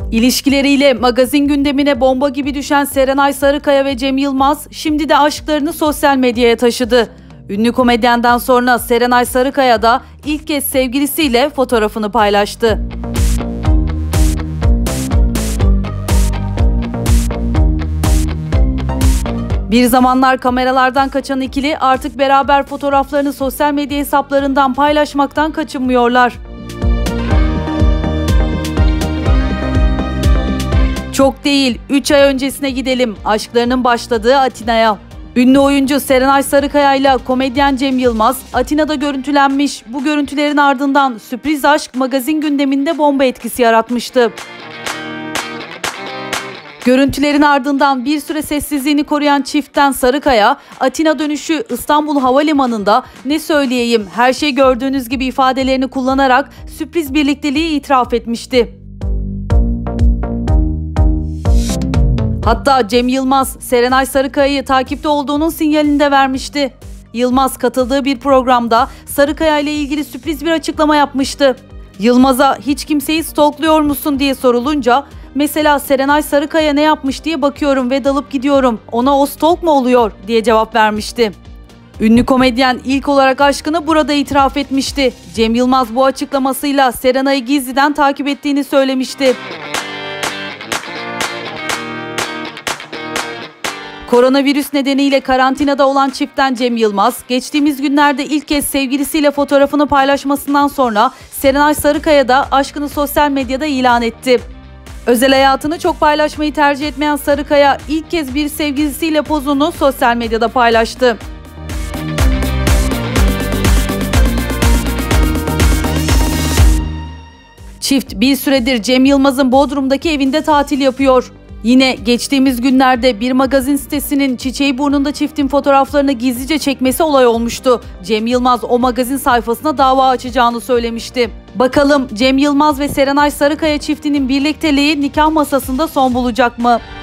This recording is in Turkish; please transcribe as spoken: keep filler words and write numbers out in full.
İlişkileriyle magazin gündemine bomba gibi düşen Serenay Sarıkaya ve Cem Yılmaz şimdi de aşklarını sosyal medyaya taşıdı. Ünlü komedyenden sonra Serenay Sarıkaya da ilk kez sevgilisiyle fotoğrafını paylaştı. Bir zamanlar kameralardan kaçan ikili artık beraber fotoğraflarını sosyal medya hesaplarından paylaşmaktan kaçınmıyorlar. Çok değil, üç ay öncesine gidelim, aşklarının başladığı Atina'ya. Ünlü oyuncu Serenay Sarıkaya ile komedyen Cem Yılmaz, Atina'da görüntülenmiş. Bu görüntülerin ardından sürpriz aşk magazin gündeminde bomba etkisi yaratmıştı. Görüntülerin ardından bir süre sessizliğini koruyan çiftten Sarıkaya, Atina dönüşü İstanbul Havalimanı'nda "ne söyleyeyim, her şey gördüğünüz gibi" ifadelerini kullanarak sürpriz birlikteliği itiraf etmişti. Hatta Cem Yılmaz, Serenay Sarıkaya'yı takipte olduğunun sinyalini de vermişti. Yılmaz katıldığı bir programda Sarıkaya ile ilgili sürpriz bir açıklama yapmıştı. Yılmaz'a "hiç kimseyi stalkluyor musun?" diye sorulunca, "Mesela Serenay Sarıkaya ne yapmış diye bakıyorum ve dalıp gidiyorum. Ona o stalk mu oluyor?" diye cevap vermişti. Ünlü komedyen ilk olarak aşkını burada itiraf etmişti. Cem Yılmaz bu açıklamasıyla Serenay'ı gizliden takip ettiğini söylemişti. Koronavirüs nedeniyle karantinada olan çiftten Cem Yılmaz, geçtiğimiz günlerde ilk kez sevgilisiyle fotoğrafını paylaşmasından sonra Serenay Sarıkaya da aşkını sosyal medyada ilan etti. Özel hayatını çok paylaşmayı tercih etmeyen Sarıkaya ilk kez bir sevgilisiyle pozunu sosyal medyada paylaştı. Çift bir süredir Cem Yılmaz'ın Bodrum'daki evinde tatil yapıyor. Yine geçtiğimiz günlerde bir magazin sitesinin Çiçeğiburnunda çiftin fotoğraflarını gizlice çekmesi olay olmuştu. Cem Yılmaz o magazin sayfasına dava açacağını söylemişti. Bakalım Cem Yılmaz ve Serenay Sarıkaya çiftinin birlikteliği nikah masasında son bulacak mı?